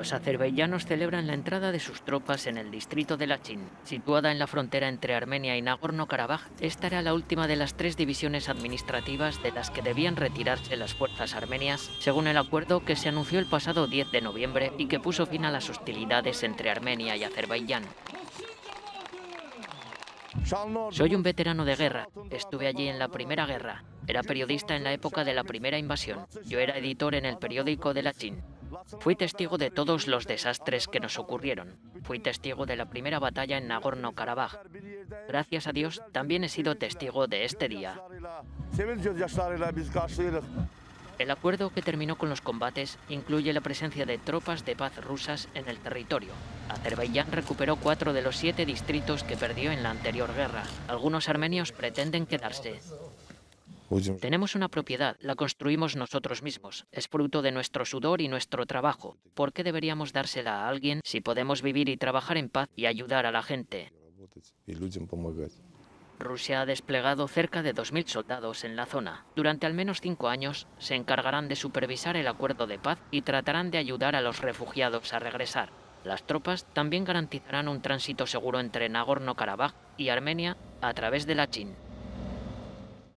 Los azerbaiyanos celebran la entrada de sus tropas en el distrito de Lachin, situada en la frontera entre Armenia y Nagorno-Karabaj. Esta era la última de las 3 divisiones administrativas de las que debían retirarse las fuerzas armenias, según el acuerdo que se anunció el pasado 10 de noviembre y que puso fin a las hostilidades entre Armenia y Azerbaiyán. Soy un veterano de guerra. Estuve allí en la Primera Guerra. Era periodista en la época de la primera invasión. Yo era editor en el periódico de Lachin. Fui testigo de todos los desastres que nos ocurrieron. Fui testigo de la primera batalla en Nagorno-Karabaj. Gracias a Dios, también he sido testigo de este día. El acuerdo que terminó con los combates incluye la presencia de tropas de paz rusas en el territorio. Azerbaiyán recuperó 4 de los 7 distritos que perdió en la anterior guerra. Algunos armenios pretenden quedarse. Tenemos una propiedad, la construimos nosotros mismos. Es fruto de nuestro sudor y nuestro trabajo. ¿Por qué deberíamos dársela a alguien si podemos vivir y trabajar en paz y ayudar a la gente? Rusia ha desplegado cerca de 2.000 soldados en la zona. Durante al menos 5 años se encargarán de supervisar el acuerdo de paz y tratarán de ayudar a los refugiados a regresar. Las tropas también garantizarán un tránsito seguro entre Nagorno-Karabaj y Armenia a través de Lachin.